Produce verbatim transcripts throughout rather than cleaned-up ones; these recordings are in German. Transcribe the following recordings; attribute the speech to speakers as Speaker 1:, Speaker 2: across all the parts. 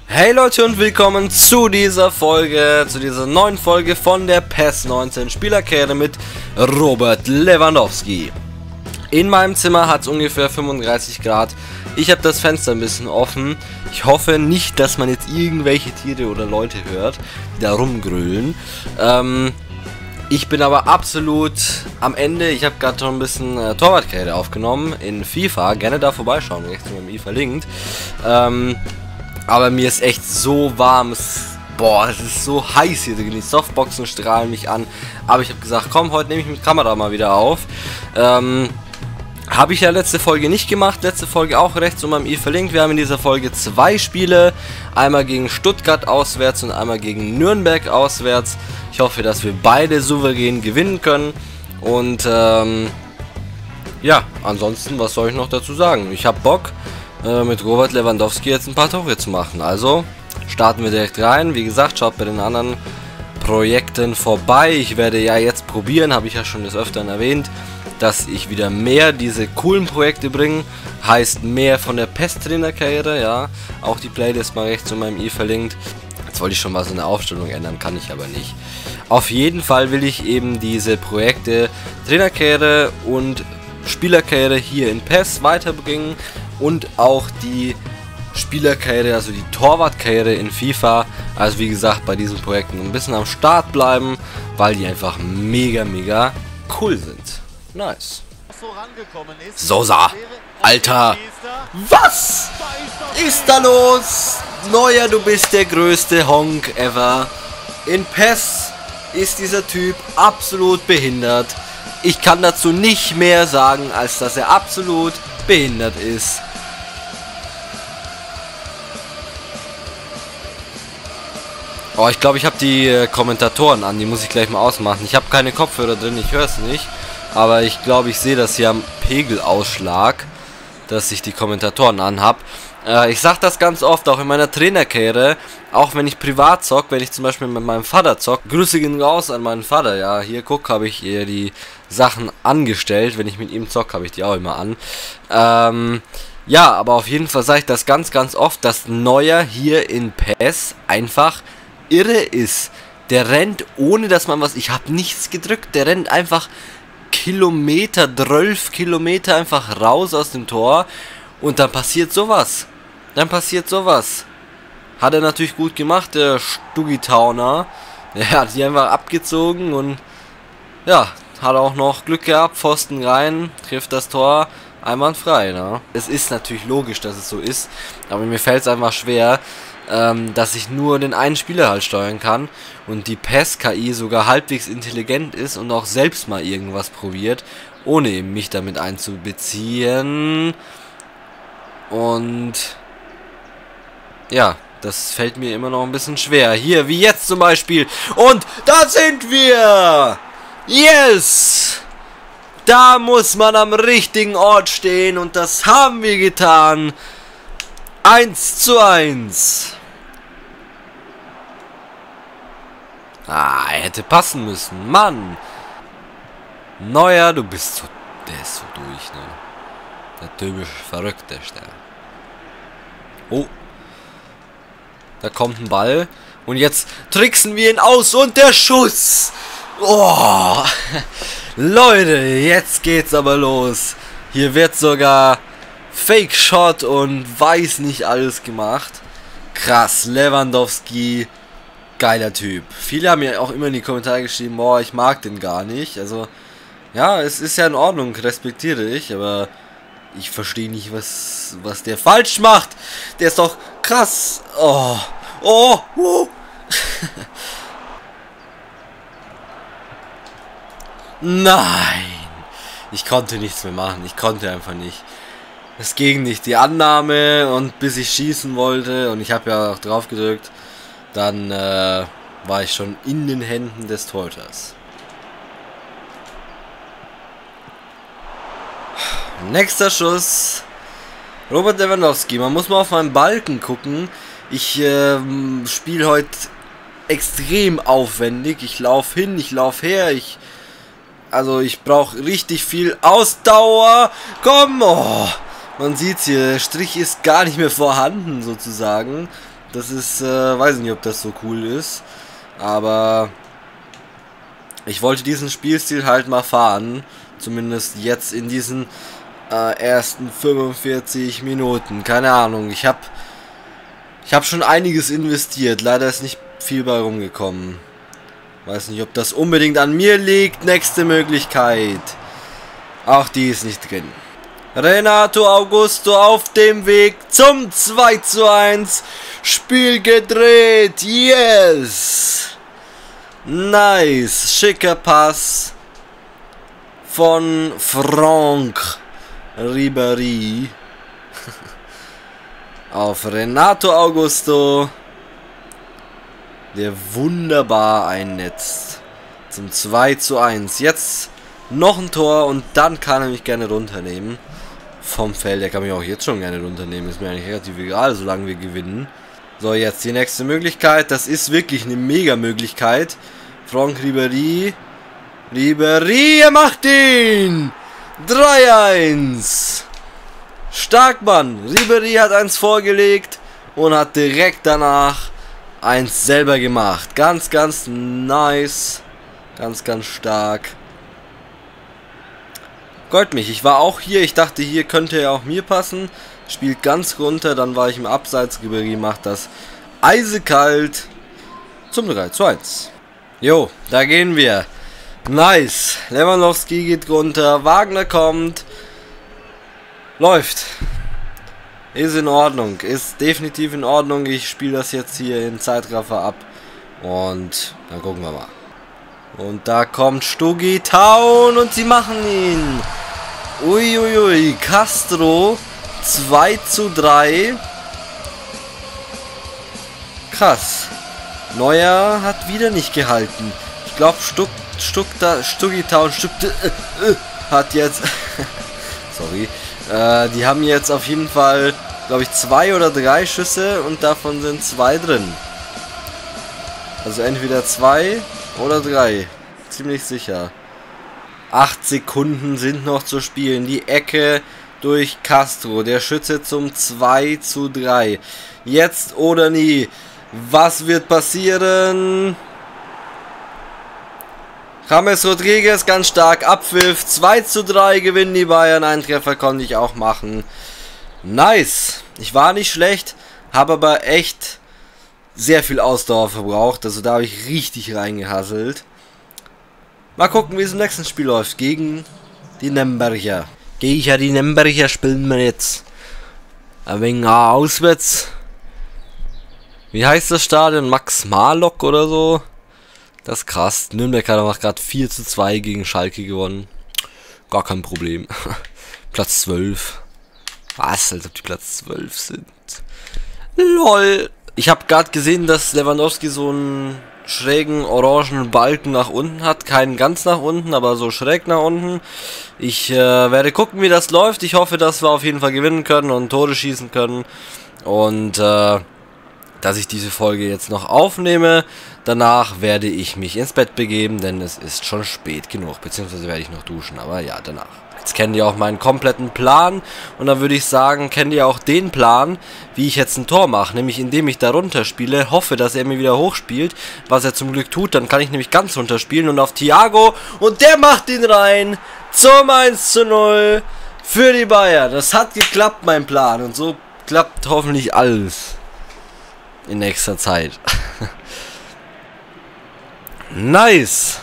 Speaker 1: Hey Leute und willkommen zu dieser Folge, zu dieser neuen Folge von der P E S neunzehn Spielerkarriere mit Robert Lewandowski. In meinem Zimmer hat es ungefähr fünfunddreißig Grad. Ich habe das Fenster ein bisschen offen. Ich hoffe nicht, dass man jetzt irgendwelche Tiere oder Leute hört, die da rumgrölen. Ähm, ich bin aber absolut am Ende. Ich habe gerade schon ein bisschen äh, Torwartkarriere aufgenommen in FIFA. Gerne da vorbeischauen, rechts mit dem i verlinkt. Ähm... Aber mir ist echt so warm, es, boah, es ist so heiß hier drin, die Softboxen strahlen mich an. Aber ich habe gesagt, komm, heute nehme ich mit Kamera mal wieder auf. Ähm, habe ich ja letzte Folge nicht gemacht, letzte Folge auch rechts und beim i verlinkt. Wir haben in dieser Folge zwei Spiele, einmal gegen Stuttgart auswärts und einmal gegen Nürnberg auswärts. Ich hoffe, dass wir beide souverän gewinnen können. Und ähm, ja, ansonsten, was soll ich noch dazu sagen? Ich habe Bock, mit Robert Lewandowski jetzt ein paar Tore zu machen. Also starten wir direkt rein. Wie gesagt, schaut bei den anderen Projekten vorbei. Ich werde ja jetzt probieren, habe ich ja schon des Öfteren erwähnt, dass ich wieder mehr diese coolen Projekte bringe. Heißt mehr von der P E S-Trainerkarriere, ja. Auch die Playlist mal rechts zu meinem i verlinkt. Jetzt wollte ich schon mal so eine Aufstellung ändern, kann ich aber nicht. Auf jeden Fall will ich eben diese Projekte Trainerkarriere und Spielerkarriere hier in P E S weiterbringen. Und auch die Spielerkarriere, also die Torwartkarriere in FIFA. Also wie gesagt, bei diesen Projekten ein bisschen am Start bleiben, weil die einfach mega, mega cool sind. Nice. Sosa, Alter, was ist da los? Neuer, du bist der größte Honk ever. In P E S ist dieser Typ absolut behindert. Ich kann dazu nicht mehr sagen, als dass er absolut behindert ist. Oh, ich glaube, ich habe die äh, Kommentatoren an, die muss ich gleich mal ausmachen. Ich habe keine Kopfhörer drin, ich höre es nicht. Aber ich glaube, ich sehe das hier am Pegelausschlag, dass ich die Kommentatoren anhab. Äh, ich sage das ganz oft, auch in meiner Trainerkarriere, auch wenn ich privat zock, wenn ich zum Beispiel mit meinem Vater zock. Grüße gehen raus an meinen Vater, ja. Hier, guck, habe ich hier die Sachen angestellt. Wenn ich mit ihm zock, habe ich die auch immer an. Ähm... Ja, aber auf jeden Fall sage ich das ganz, ganz oft, dass Neuer hier in P E S einfach irre ist. Der rennt ohne, dass man was... Ich habe nichts gedrückt. Der rennt einfach Kilometer, zwölf Kilometer einfach raus aus dem Tor. Und dann passiert sowas. Dann passiert sowas. Hat er natürlich gut gemacht, der Stugitauner. Er hat die einfach abgezogen und... Ja, hat auch noch Glück gehabt. Pfosten rein, trifft das Tor. Einwandfrei, ne? Es ist natürlich logisch, dass es so ist, aber mir fällt es einfach schwer, ähm, dass ich nur den einen Spieler halt steuern kann und die P E S-K I sogar halbwegs intelligent ist und auch selbst mal irgendwas probiert, ohne eben mich damit einzubeziehen. Und ja, das fällt mir immer noch ein bisschen schwer. Hier, wie jetzt zum Beispiel. Und da sind wir! Yes! Da muss man am richtigen Ort stehen und das haben wir getan. eins zu eins. Ah, er hätte passen müssen. Mann. Neuer, du bist so... Der ist so durch, ne? Der typisch Verrückte. Oh. Da kommt ein Ball. Und jetzt tricksen wir ihn aus und der Schuss. Oh. Leute, jetzt geht's aber los. Hier wird sogar Fake Shot und weiß nicht alles gemacht. Krass, Lewandowski, geiler Typ. Viele haben ja auch immer in die Kommentare geschrieben, boah, ich mag den gar nicht. Also, ja, es ist ja in Ordnung, respektiere ich, aber ich verstehe nicht, was, was der falsch macht. Der ist doch krass. Oh, oh, uh. Nein! Ich konnte nichts mehr machen. Ich konnte einfach nicht. Es ging nicht. Die Annahme und bis ich schießen wollte und ich habe ja auch drauf gedrückt, dann äh, war ich schon in den Händen des Torhüters. Nächster Schuss. Robert Lewandowski. Man muss mal auf meinen Balken gucken. Ich äh, spiele heute extrem aufwendig. Ich laufe hin, ich laufe her, ich... Also ich brauche richtig viel Ausdauer. Komm, oh, man sieht's hier, der Strich ist gar nicht mehr vorhanden sozusagen. Das ist, äh, weiß nicht, ob das so cool ist. Aber ich wollte diesen Spielstil halt mal fahren. Zumindest jetzt in diesen äh, ersten fünfundvierzig Minuten. Keine Ahnung. Ich habe ich hab schon einiges investiert. Leider ist nicht viel bei rumgekommen. Weiß nicht, ob das unbedingt an mir liegt. Nächste Möglichkeit. Auch die ist nicht drin. Renato Augusto auf dem Weg zum zwei zu eins. Spiel gedreht. Yes. Nice. Schicker Pass von Franck Ribéry auf Renato Augusto, der wunderbar einnetzt zum zwei zu eins. Jetzt noch ein Tor und dann kann er mich gerne runternehmen vom Feld. Der kann mich auch jetzt schon gerne runternehmen, ist mir eigentlich relativ egal, solange wir gewinnen. So, jetzt die nächste Möglichkeit, das ist wirklich eine mega Möglichkeit. Franck Ribéry, Ribéry, er macht ihn! drei eins! Stark, Mann! Ribéry hat eins vorgelegt und hat direkt danach eins selber gemacht. Ganz, ganz nice. Ganz, ganz stark. Freut mich. Ich war auch hier. Ich dachte, hier könnte er auch mir passen. Spielt ganz runter. Dann war ich im Abseits. Ribéry macht das eisekalt zum drei zu eins. Jo, da gehen wir. Nice. Lewandowski geht runter. Wagner kommt. Läuft. Ist in Ordnung. Ist definitiv in Ordnung. Ich spiele das jetzt hier in Zeitraffer ab. Und dann gucken wir mal. Und da kommt Stuggi Town und sie machen ihn. Uiuiui. Ui, ui. Castro zwei zu drei. Krass. Neuer hat wieder nicht gehalten. Ich glaube, Stuck, Stuck da, Stuggi Town, Stuck, äh, äh, hat jetzt. Sorry. Äh, die haben jetzt auf jeden Fall, glaube ich, zwei oder drei Schüsse und davon sind zwei drin. Also entweder zwei oder drei. Ziemlich sicher. Acht Sekunden sind noch zu spielen. Die Ecke durch Castro. Der Schütze zum zwei zu drei. Jetzt oder nie. Was wird passieren? James Rodriguez ganz stark. Abpfiff. zwei zu drei gewinnen die Bayern. Einen Treffer konnte ich auch machen. Nice. Ich war nicht schlecht. Habe aber echt sehr viel Ausdauer verbraucht. Also da habe ich richtig reingehasselt. Mal gucken, wie es im nächsten Spiel läuft. Gegen die Nürnberger. Gehe ich ja die Nürnberger spielen wir jetzt. Ein wenig auswärts. Wie heißt das Stadion? Max Marlock oder so? Das ist krass. Nürnberg hat auch gerade vier zu zwei gegen Schalke gewonnen. Gar kein Problem. Platz zwölf. Was? Als ob die Platz zwölf sind. LOL. Ich habe gerade gesehen, dass Lewandowski so einen schrägen orangen Balken nach unten hat. Keinen ganz nach unten, aber so schräg nach unten. Ich äh, werde gucken, wie das läuft. Ich hoffe, dass wir auf jeden Fall gewinnen können und Tore schießen können. Und äh, dass ich diese Folge jetzt noch aufnehme. Danach werde ich mich ins Bett begeben, denn es ist schon spät genug. Beziehungsweise werde ich noch duschen, aber ja, danach. Jetzt kennt ihr auch meinen kompletten Plan. Und dann würde ich sagen, kennt ihr auch den Plan, wie ich jetzt ein Tor mache. Nämlich indem ich da runter spiele, hoffe, dass er mir wieder hochspielt. Was er zum Glück tut, dann kann ich nämlich ganz runter spielen. Und auf Thiago, und der macht ihn rein zum eins zu null für die Bayern. Das hat geklappt, mein Plan. Und so klappt hoffentlich alles in nächster Zeit. Nice.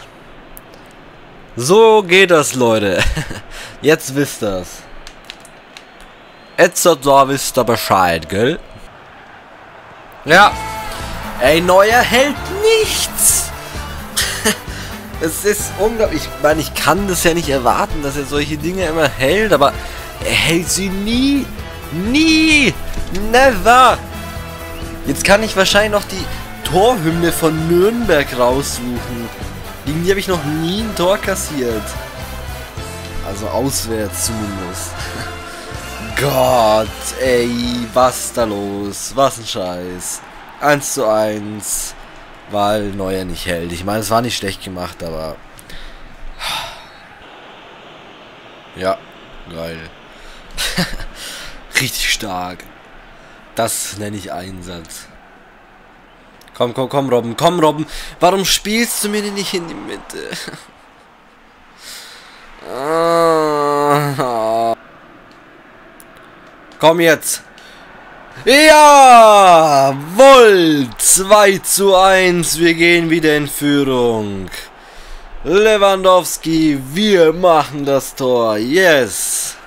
Speaker 1: So geht das, Leute. Jetzt wisst ihr's. Jetzt da wisst ihr Bescheid, gell? Ja. Ey, Neuer hält nichts. Es ist unglaublich. Ich meine, ich kann das ja nicht erwarten, dass er solche Dinge immer hält, aber er hält sie nie. Nie. Never. Jetzt kann ich wahrscheinlich noch die Torhymne von Nürnberg raussuchen. Gegen die habe ich noch nie ein Tor kassiert. Also auswärts zumindest. Gott, ey, was ist da los? Was ein Scheiß. eins zu eins, weil Neuer nicht hält. Ich meine, es war nicht schlecht gemacht, aber... Ja, geil. Richtig stark. Das nenne ich Einsatz. Komm, komm, komm, Robben, komm, Robben. Warum spielst du mir denn nicht in die Mitte? Komm jetzt. Jawohl! zwei zu eins. Wir gehen wieder in Führung. Lewandowski, wir machen das Tor. Yes.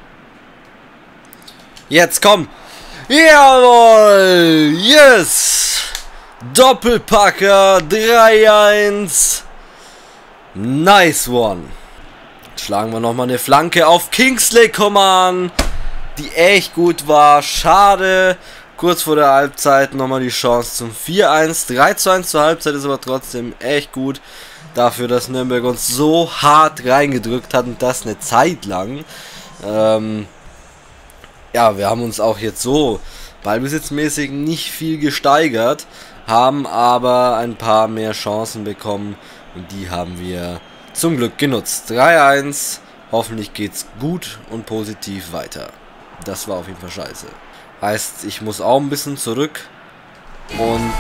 Speaker 1: Jetzt komm. Jawohl. Yes. Doppelpacker. drei eins. Nice one. Schlagen wir nochmal eine Flanke auf Kingsley Coman, die echt gut war. Schade. Kurz vor der Halbzeit nochmal die Chance zum vier eins. drei zu eins zur Halbzeit ist aber trotzdem echt gut. Dafür, dass Nürnberg uns so hart reingedrückt hat und das eine Zeit lang. Ähm, ja, wir haben uns auch jetzt so ballbesitzmäßig nicht viel gesteigert, haben aber ein paar mehr Chancen bekommen und die haben wir zum Glück genutzt. drei eins. Hoffentlich geht's gut und positiv weiter. Das war auf jeden Fall scheiße. Heißt, ich muss auch ein bisschen zurück. Und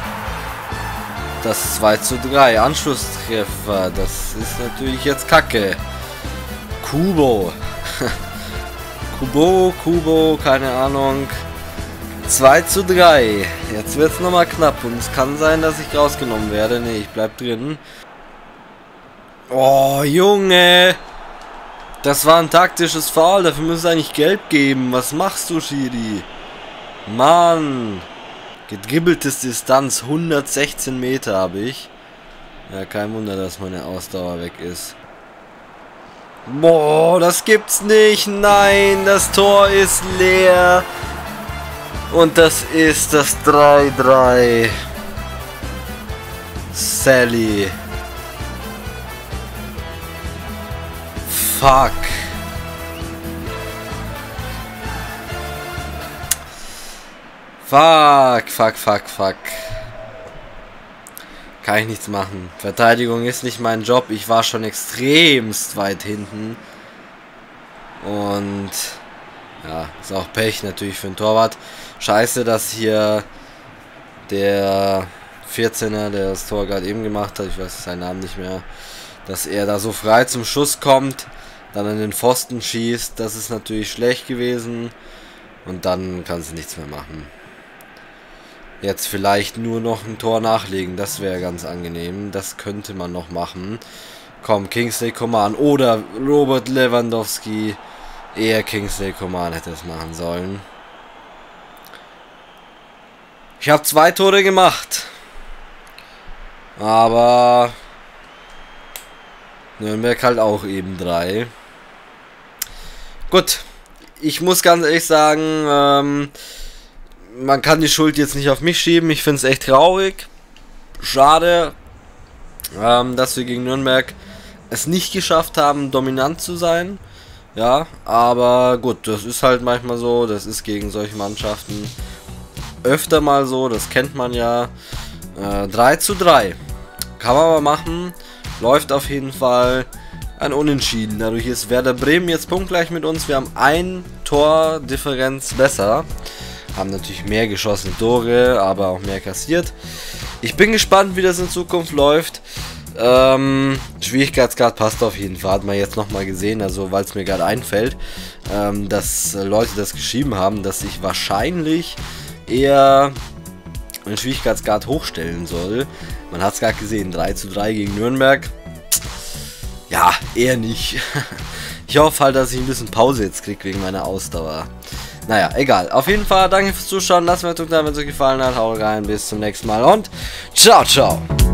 Speaker 1: das zwei zu drei. Anschlusstreffer. Das ist natürlich jetzt Kacke. Kubo. Kubo, Kubo, keine Ahnung. zwei zu drei. Jetzt wird es nochmal knapp. Und es kann sein, dass ich rausgenommen werde. Ne, ich bleib drin. Oh, Junge. Das war ein taktisches Foul. Dafür müsste es eigentlich gelb geben. Was machst du, Schiri? Mann. Gedribbeltes Distanz. hundertsechzehn Meter habe ich. Ja, kein Wunder, dass meine Ausdauer weg ist. Boah, das gibt's nicht. Nein, das Tor ist leer. Und das ist das drei drei. Sally. Fuck. Fuck, fuck, fuck, fuck. Kann ich nichts machen. Verteidigung ist nicht mein Job. Ich war schon extremst weit hinten. Und ja, ist auch Pech natürlich für den Torwart. Scheiße, dass hier der vierzehner, der das Tor gerade eben gemacht hat, ich weiß seinen Namen nicht mehr, dass er da so frei zum Schuss kommt, dann an den Pfosten schießt. Das ist natürlich schlecht gewesen. Und dann kannst du nichts mehr machen. Jetzt vielleicht nur noch ein Tor nachlegen. Das wäre ganz angenehm. Das könnte man noch machen. Komm, Kingsley Coman oder Robert Lewandowski. Eher Kingsley Coman hätte es machen sollen. Ich habe zwei Tore gemacht. Aber Nürnberg halt auch eben drei. Gut. Ich muss ganz ehrlich sagen, ähm, man kann die Schuld jetzt nicht auf mich schieben. Ich finde es echt traurig. Schade, ähm, dass wir gegen Nürnberg es nicht geschafft haben, dominant zu sein. Ja, aber gut, das ist halt manchmal so. Das ist gegen solche Mannschaften öfter mal so. Das kennt man ja. Äh, drei zu drei. Kann man aber machen. Läuft auf jeden Fall. Ein Unentschieden. Dadurch ist Werder Bremen jetzt punktgleich mit uns. Wir haben ein Tor Differenz besser. Haben natürlich mehr geschossene Tore, aber auch mehr kassiert. Ich bin gespannt, wie das in Zukunft läuft. Ähm, Schwierigkeitsgrad passt auf jeden Fall. Hat man jetzt nochmal gesehen, also weil es mir gerade einfällt, ähm, dass Leute das geschrieben haben, dass ich wahrscheinlich eher den Schwierigkeitsgrad hochstellen soll. Man hat es gerade gesehen, drei zu drei gegen Nürnberg. Ja, eher nicht. Ich hoffe halt, dass ich ein bisschen Pause jetzt kriege wegen meiner Ausdauer. Naja, egal. Auf jeden Fall, danke fürs Zuschauen. Lasst mir einen Daumen da, wenn es euch gefallen hat. Haut rein, bis zum nächsten Mal und ciao, ciao.